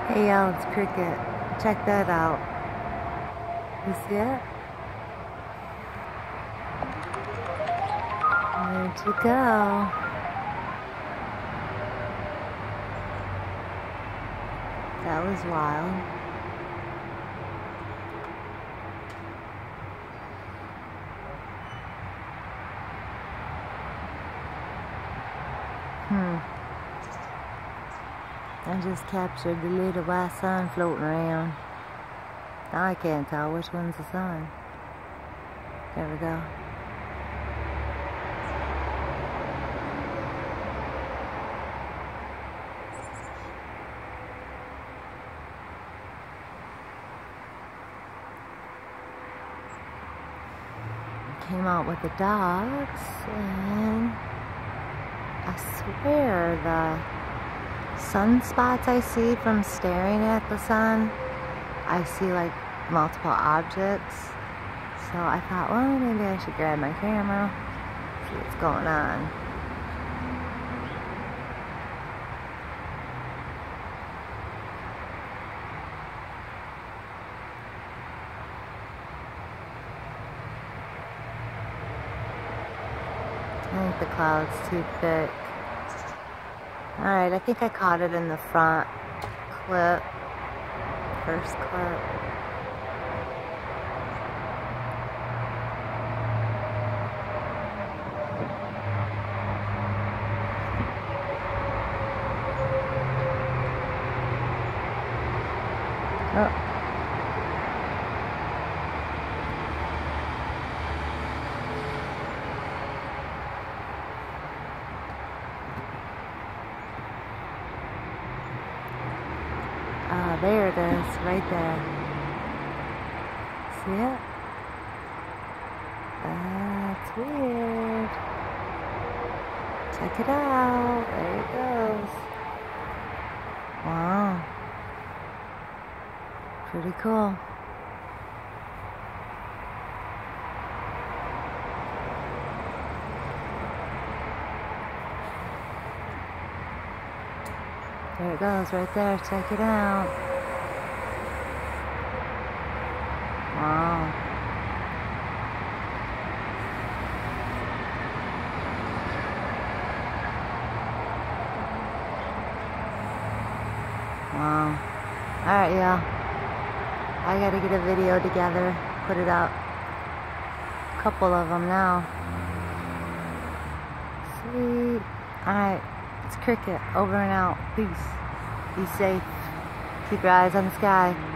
Hey y'all, it's Cricket. Check that out. You see it? Where'd you go? That was wild. I just captured the little white sun floating around. Now I can't tell which one's the sun. There we go. Came out with the dogs, and I swear the sunspots I see from staring at the sun, I see like multiple objects. So I thought, well, maybe I should grab my camera, see what's going on. I think the cloud's too thick. Alright, I think I caught it in the front clip. First clip. Oh. There it is, right there. See it? That's weird. Check it out. There it goes. Wow. Pretty cool. There it goes, right there. Check it out. Wow. Wow. Alright, y'all. I gotta get a video together, put it up. A couple of them now. Sweet. Alright. It's Cricket. Over and out. Peace. Be safe. Keep your eyes on the sky.